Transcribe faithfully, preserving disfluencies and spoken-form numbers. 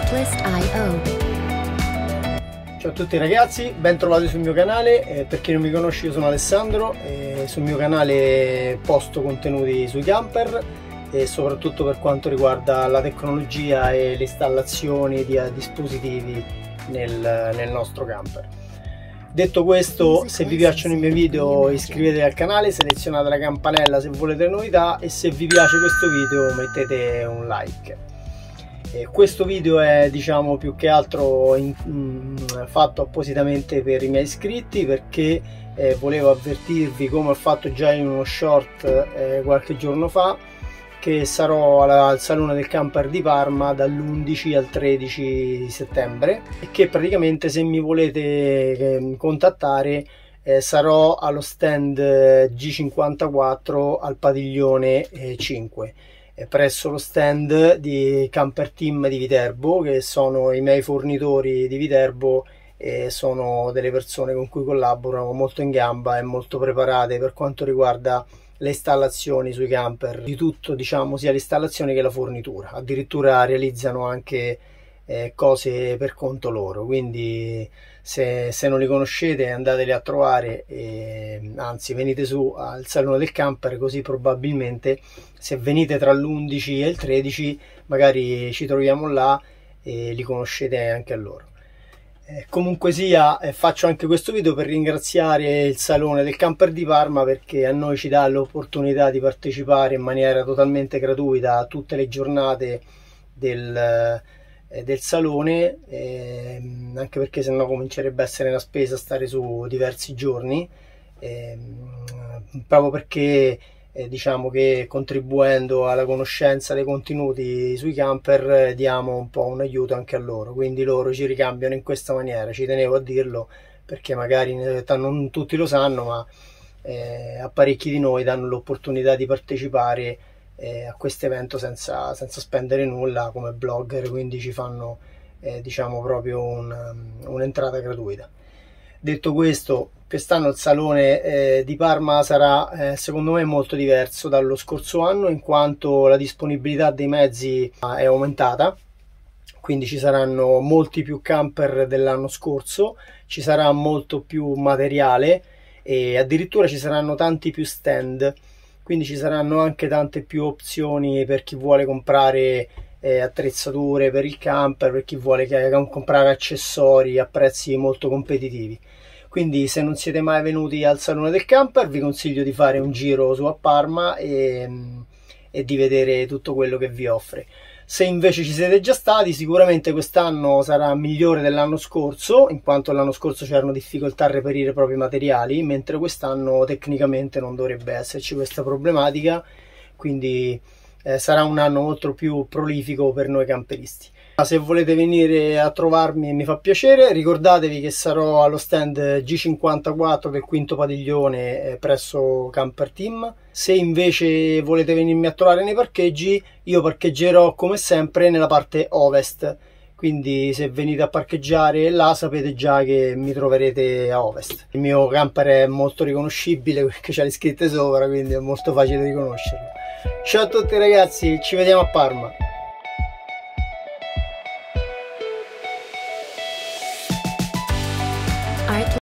Artlist punto i o. Ciao a tutti ragazzi, ben trovati sul mio canale. Eh, per chi non mi conosce, io sono Alessandro e sul mio canale posto contenuti sui camper e soprattutto per quanto riguarda la tecnologia e le installazioni di dispositivi nel, nel nostro camper. Detto questo, se vi piacciono i miei video iscrivetevi al canale, selezionate la campanella se volete novità e se vi piace questo video mettete un like. Eh, questo video è, diciamo, più che altro in, mh, fatto appositamente per i miei iscritti, perché eh, volevo avvertirvi, come ho fatto già in uno short eh, qualche giorno fa, che sarò alla, al Salone del Camper di Parma dall'undici al tredici settembre e che praticamente, se mi volete eh, contattare, eh, sarò allo stand G cinquantaquattro al padiglione eh, cinque. Presso lo stand di Camper Team di Viterbo, che sono i miei fornitori di Viterbo e sono delle persone con cui collaboro molto in gamba e molto preparate per quanto riguarda le installazioni sui camper, di tutto, diciamo, sia l'installazione che la fornitura. Addirittura realizzano anche eh, cose per conto loro, quindi se, se non li conoscete andateli a trovare, e, anzi venite su al Salone del Camper, così probabilmente se venite tra l'undici e il tredici magari ci troviamo là e li conoscete anche a loro. Eh, comunque sia, eh, faccio anche questo video per ringraziare il Salone del Camper di Parma, perché a noi ci dà l'opportunità di partecipare in maniera totalmente gratuita a tutte le giornate del, eh, del salone, eh, anche perché sennò comincerebbe a essere una spesa stare su diversi giorni, eh, proprio perché eh, diciamo che contribuendo alla conoscenza dei contenuti sui camper eh, diamo un po' un aiuto anche a loro, quindi loro ci ricambiano in questa maniera. Ci tenevo a dirlo perché magari in realtà non tutti lo sanno, ma eh, a parecchi di noi danno l'opportunità di partecipare eh, a questo evento senza, senza spendere nulla come blogger, quindi ci fanno eh, diciamo proprio un'entrata gratuita. Detto questo, quest'anno il Salone eh, di Parma sarà eh, secondo me molto diverso dallo scorso anno, in quanto la disponibilità dei mezzi è aumentata, quindi ci saranno molti più camper dell'anno scorso, ci sarà molto più materiale e addirittura ci saranno tanti più stand, quindi ci saranno anche tante più opzioni per chi vuole comprare eh, attrezzature per il camper, per chi vuole comprare accessori a prezzi molto competitivi. Quindi se non siete mai venuti al Salone del Camper vi consiglio di fare un giro su a Parma e, e di vedere tutto quello che vi offre. Se invece ci siete già stati, sicuramente quest'anno sarà migliore dell'anno scorso, in quanto l'anno scorso c'erano difficoltà a reperire propri materiali, mentre quest'anno tecnicamente non dovrebbe esserci questa problematica, quindi eh, sarà un anno molto più prolifico per noi camperisti. Se volete venire a trovarmi mi fa piacere, ricordatevi che sarò allo stand G cinquantaquattro del quinto padiglione presso Camper Team. Se invece volete venirmi a trovare nei parcheggi, io parcheggerò come sempre nella parte ovest, quindi se venite a parcheggiare là sapete già che mi troverete a ovest. Il mio camper è molto riconoscibile perché c'ha le scritte sopra, quindi è molto facile riconoscerlo. Ciao a tutti ragazzi, ci vediamo a Parma!